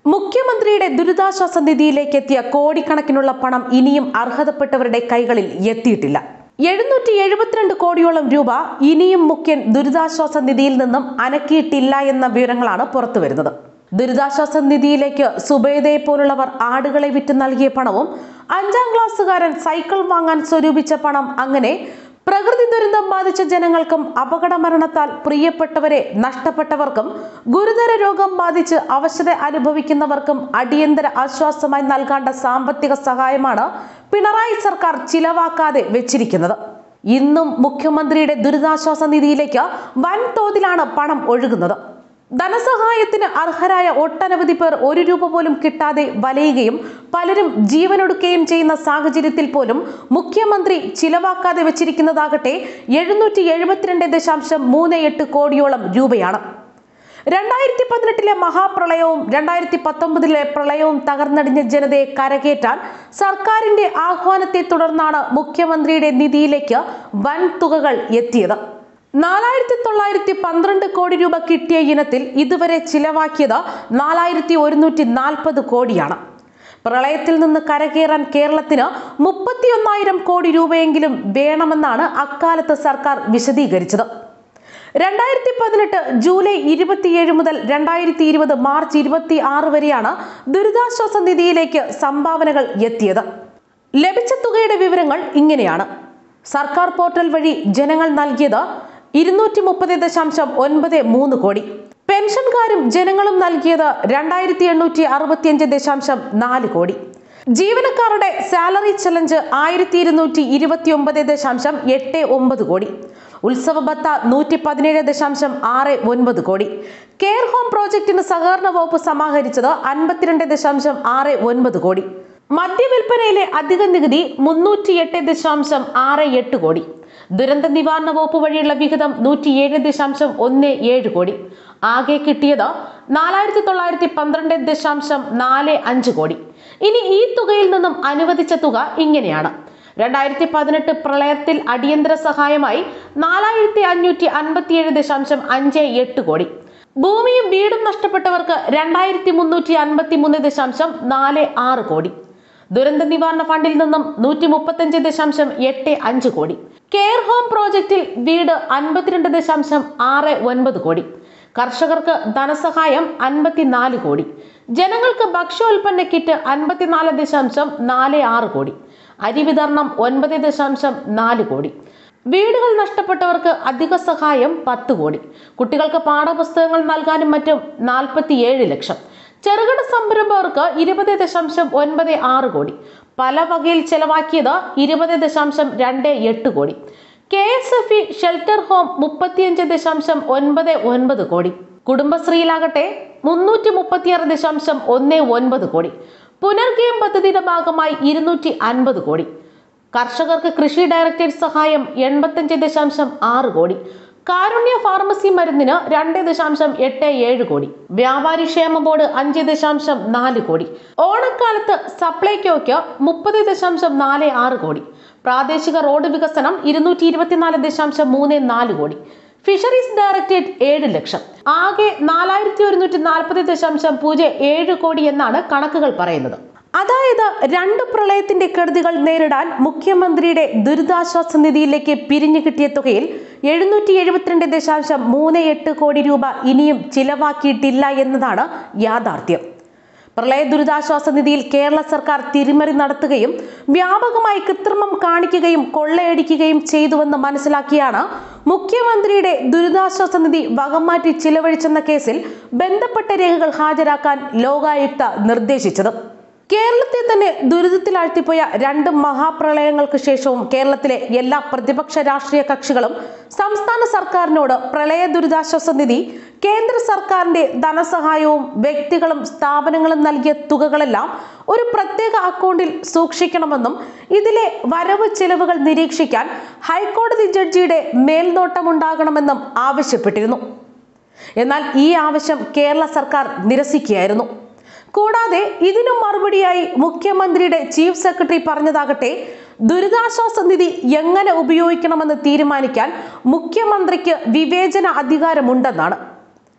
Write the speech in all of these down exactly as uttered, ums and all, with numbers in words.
മുഖ്യമന്ത്രിയുടെ ദുരിതാശ്വാസ നിധിയിലേക്ക് എത്തിയ കോടിക്കണക്കിനുള്ള പണം ഇനിയും അർഹതപ്പെട്ടവരുടെ കൈകളിൽ എത്തിയിട്ടില്ല. എഴുന്നൂറ്റി എഴുപത്തിരണ്ട് കോടിയോളം രൂപ ഇനിയും മുഖ്യൻ ദുരിതാശ്വാസ നിധിയിൽ നിന്നും അനക്കിയിട്ടില്ല എന്ന വിവരങ്ങളാണ് പുറത്തുവരുന്നത്. ദുരിതാശ്വാസ നിധിയിലേക്ക് സുബൈദയെ പോലുള്ളവർ ആടുകളെ വിറ്റ് നൽകിയ പണവും അഞ്ചാം ക്ലാസ്സുകാരൻ സൈക്കിൾ വാങ്ങാൻ സ്വരൂപിച്ച പണം, അങ്ങനെ പ്രകൃതി ദുരന്തം ബാധിച്ച ജനങ്ങൾക്കും അപകട മരണത്താൽ പ്രിയപ്പെട്ടവരെ നഷ്ടപ്പെട്ടവർക്കും ഗുരുതര രോഗം ബാധിച്ച് അവശത അനുഭവിക്കുന്നവർക്കും അടിയന്തര ആശ്വാസമായി നൽകേണ്ട സാമ്പത്തിക സഹായമാണ് പിണറായി സർക്കാർ ചിലവാക്കാതെ വെച്ചിരിക്കുന്നത്. ഇന്നും മുഖ്യമന്ത്രിയുടെ ദുരിതാശ്വാസ നിധിയിലേക്ക് വൻതോതിലാണ് പണം ഒഴുകുന്നത്. ധനസഹായത്തിന് അർഹരായ ഒട്ടനവധി പേർ ഒരു രൂപ പോലും കിട്ടാതെ വലയുകയും പലരും ജീവനൊടുക്കുകയും ചെയ്യുന്ന സാഹചര്യത്തിൽ പോലും മുഖ്യമന്ത്രി ചിലവാക്കാതെ വെച്ചിരിക്കുന്നതാകട്ടെ എഴുന്നൂറ്റി എഴുപത്തിരണ്ട് ദശാംശം മൂന്ന് എട്ട് കോടിയോളം രൂപയാണ്. രണ്ടായിരത്തി പതിനെട്ടിലെ മഹാപ്രളയവും രണ്ടായിരത്തി പത്തൊമ്പതിലെ പ്രളയവും തകർന്നടിഞ്ഞ ജനതയെ കരകയറ്റാൻ സർക്കാരിന്റെ ആഹ്വാനത്തെ തുടർന്നാണ് മുഖ്യമന്ത്രിയുടെ നിധിയിലേക്ക് വൻ തുകകൾ എത്തിയത്. നാലായിരത്തി തൊള്ളായിരത്തി പന്ത്രണ്ട് കോടി രൂപ കിട്ടിയ ഇനത്തിൽ ഇതുവരെ ചിലവാക്കിയത് നാലായിരത്തി ഒരുന്നൂറ്റി നാൽപ്പത് കോടിയാണ്. പ്രളയത്തിൽ നിന്ന് കരകയറാൻ കേരളത്തിന് മുപ്പത്തി ഒന്നായിരം കോടി രൂപയെങ്കിലും വേണമെന്നാണ് അക്കാലത്ത് സർക്കാർ വിശദീകരിച്ചത്. രണ്ടായിരത്തി പതിനെട്ട് ജൂലൈ ഇരുപത്തിയേഴ് മുതൽ രണ്ടായിരത്തി ഇരുപത് മാർച്ച് ഇരുപത്തി ആറ് വരെയാണ് ദുരിതാശ്വാസ നിധിയിലേക്ക് സംഭാവനകൾ എത്തിയത്. ലഭിച്ച തുകയുടെ വിവരങ്ങൾ ഇങ്ങനെയാണ്. സർക്കാർ പോർട്ടൽ വഴി ജനങ്ങൾ നൽകിയത് ഇരുന്നൂറ്റി മുപ്പത് ദശാംശം ഒൻപത് മൂന്ന് കോടി. പെൻഷൻകാരും ജനങ്ങളും നൽകിയത് രണ്ടായിരത്തി എണ്ണൂറ്റി അറുപത്തിയഞ്ച് ദശാംശം നാല് കോടി. ജീവനക്കാരുടെ സാലറി ചലഞ്ച് ആയിരത്തി ഇരുന്നൂറ്റി ഇരുപത്തി ഒമ്പത് ദശാംശം എട്ട് ഒമ്പത് കോടി. ഉത്സവ ഭത്ത നൂറ്റി പതിനേഴ് ദശാംശം ആറ് ഒൻപത് കോടി. കെയർ ഹോം പ്രോജക്ടിന് സഹകരണ വകുപ്പ് സമാഹരിച്ചത് അൻപത്തിരണ്ട് ദശാംശം ആറ് ഒൻപത് കോടി. മദ്യവിൽപ്പനയിലെ അധിക നികുതി മുന്നൂറ്റി എട്ട് ദശാംശം ആറ് എട്ട് കോടി. ദുരന്ത നിവാരണ വകുപ്പ് വഴിയുള്ള വിഹിതം നൂറ്റിയേഴ് ദശാംശം ഒന്ന് ഏഴ് കോടി. ആകെ കിട്ടിയത് നാലായിരത്തി തൊള്ളായിരത്തി പന്ത്രണ്ട് ദശാംശം നാല് അഞ്ച് കോടി. ഇനി ഈ തുകയിൽ നിന്നും അനുവദിച്ച തുക ഇങ്ങനെയാണ്. രണ്ടായിരത്തി പതിനെട്ട് പ്രളയത്തിൽ അടിയന്തര സഹായമായി നാലായിരത്തി അഞ്ഞൂറ്റി അൻപത്തിയേഴ് ദശാംശം അഞ്ച് എട്ട് കോടി. ഭൂമിയും വീടും നഷ്ടപ്പെട്ടവർക്ക് രണ്ടായിരത്തി മുന്നൂറ്റി അൻപത്തി മൂന്ന് ദശാംശം നാല് ആറ് കോടി. ദുരന്ത നിവാരണ ഫണ്ടിൽ നിന്നും നൂറ്റി മുപ്പത്തഞ്ച് ദശാംശം എട്ട് അഞ്ച് കോടി. കെയർ ഹോം പ്രോജക്റ്റിൽ വീട് അൻപത്തിരണ്ട് ദശാംശം ആറ് ഒൻപത് കോടി. കർഷകർക്ക് ധനസഹായം അൻപത്തിനാല് കോടി. ജനങ്ങൾക്ക് ഭക്ഷ്യോൽപ്പന്ന കിറ്റ് അൻപത്തിനാല് ദശാംശം നാല് ആറ് കോടി. അരി വിതരണം ഒൻപത് ദശാംശം നാല് കോടി. വീടുകൾ നഷ്ടപ്പെട്ടവർക്ക് അധിക സഹായം പത്ത് കോടി. കുട്ടികൾക്ക് പാഠപുസ്തകങ്ങൾ നൽകാനും മറ്റും നാൽപ്പത്തിയേഴ് ലക്ഷം. ചെറുകിട സംരംഭകർക്ക് ഇരുപത് ദശാംശം ഒൻപത് ആറ് കോടി. പല വകയിൽ ചെലവാക്കിയത് ഇരുപത് ദശാംശം രണ്ട് എട്ട് കോടി. K S F E shelter home മുപ്പത്തിയഞ്ച് ദശാംശം ഒൻപത് ഒൻപത് കോടി. കുടുംബശ്രീയിലാകട്ടെ മുന്നൂറ്റി മുപ്പത്തിയാറ് ദശാംശം ഒന്ന് ഒൻപത് കോടി. പുനർഗേം പദ്ധതിയുടെ ഭാഗമായി ഇരുന്നൂറ്റി അൻപത് കോടി. കർഷകർക്ക് കൃഷി ഡയറക്ടറേറ്റ് സഹായം എൺപത്തഞ്ച് ദശാംശം ആറ് കോടി. കാരുണ്യ ഫാർമസി മരുന്നിന് രണ്ട് ദശാംശം എട്ട് ഏഴ് കോടി. വ്യാപാരി ക്ഷേമ ബോർഡ് അഞ്ച് ദശാംശം നാല് കോടി. ഓണക്കാലത്ത് സപ്ലൈകോയ്ക്ക് മുപ്പത് ദശാംശം നാല് ആറ് കോടി. പ്രാദേശിക റോഡ് വികസനം ഇരുന്നൂറ്റി ഇരുപത്തിനാല് ദശാംശം മൂന്ന് നാല് കോടി. ഫിഷറീസ് ഡയറക്ടറേറ്റ് ഏഴ് ലക്ഷം. ആകെ നാലായിരത്തി ഒരുന്നൂറ്റി നാൽപ്പത് ദശാംശം പൂജ്യം ഏഴ് കോടി എന്നാണ് കണക്കുകൾ പറയുന്നത്. അതായത് രണ്ട് പ്രളയത്തിന്റെ കെടുതികൾ നേരിടാൻ മുഖ്യമന്ത്രിയുടെ ദുരിതാശ്വാസ നിധിയിലേക്ക് പിരിഞ്ഞു കിട്ടിയ തുകയിൽ എഴുന്നൂറ്റി എഴുപത്തിരണ്ട് ദശാംശം മൂന്ന് എട്ട് കോടി രൂപ ഇനിയും ചിലവാക്കിയിട്ടില്ല എന്നതാണ് യാഥാർത്ഥ്യം. പ്രളയ ദുരിതാശ്വാസ നിധിയിൽ കേരള സർക്കാർ തിരിമറി നടത്തുകയും വ്യാപകമായി കൃത്രിമം കാണിക്കുകയും കൊള്ളയടിക്കുകയും ചെയ്തുവെന്ന് മനസ്സിലാക്കിയാണ് മുഖ്യമന്ത്രിയുടെ ദുരിതാശ്വാസ നിധി വകമാറ്റി ചിലവഴിച്ചെന്ന കേസിൽ ബന്ധപ്പെട്ട രേഖകൾ ഹാജരാക്കാൻ ലോകായുക്ത നിർദ്ദേശിച്ചത്. കേരളത്തെ തന്നെ ദുരിതത്തിലാഴ്ത്തിപ്പോയ രണ്ട് മഹാപ്രളയങ്ങൾക്ക് ശേഷവും കേരളത്തിലെ എല്ലാ പ്രതിപക്ഷ രാഷ്ട്രീയ കക്ഷികളും സംസ്ഥാന സർക്കാരിനോട് പ്രളയ ദുരിതാശ്വാസ നിധി കേന്ദ്ര സർക്കാരിന്റെ ധനസഹായവും വ്യക്തികളും സ്ഥാപനങ്ങളും നൽകിയ തുകകളെല്ലാം ഒരു പ്രത്യേക അക്കൗണ്ടിൽ സൂക്ഷിക്കണമെന്നും ഇതിലെ വരവ് ചെലവുകൾ നിരീക്ഷിക്കാൻ ഹൈക്കോടതി ജഡ്ജിയുടെ മേൽനോട്ടമുണ്ടാകണമെന്നും ആവശ്യപ്പെട്ടിരുന്നു. എന്നാൽ ഈ ആവശ്യം കേരള സർക്കാർ നിരസിക്കുകയായിരുന്നു. കൂടാതെ ഇതിനു മറുപടിയായി മുഖ്യമന്ത്രിയുടെ ചീഫ് സെക്രട്ടറി പറഞ്ഞതാകട്ടെ ദുരിതാശ്വാസ നിധി എങ്ങനെ ഉപയോഗിക്കണമെന്ന് തീരുമാനിക്കാൻ മുഖ്യമന്ത്രിക്ക് വിവേചന അധികാരമുണ്ടെന്നാണ്.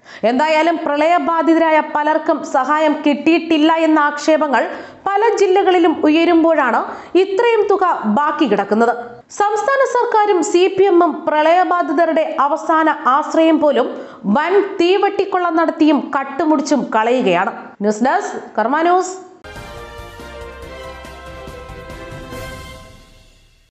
എന്തായാലും പ്രളയബാധിതരായ പലർക്കും സഹായം കിട്ടിയിട്ടില്ല എന്ന ആക്ഷേപങ്ങൾ പല ജില്ലകളിലും ഉയരുമ്പോഴാണ് ഇത്രയും തുക ബാക്കി കിടക്കുന്നത്. സംസ്ഥാന സർക്കാരും സി പി എമ്മും പ്രളയബാധിതരുടെ അവസാന ആശ്രയം പോലും വൻ തീവെട്ടിക്കൊള്ള നടത്തിയും കട്ടുമുടിച്ചും കളയുകയാണ്. News desk Karma news.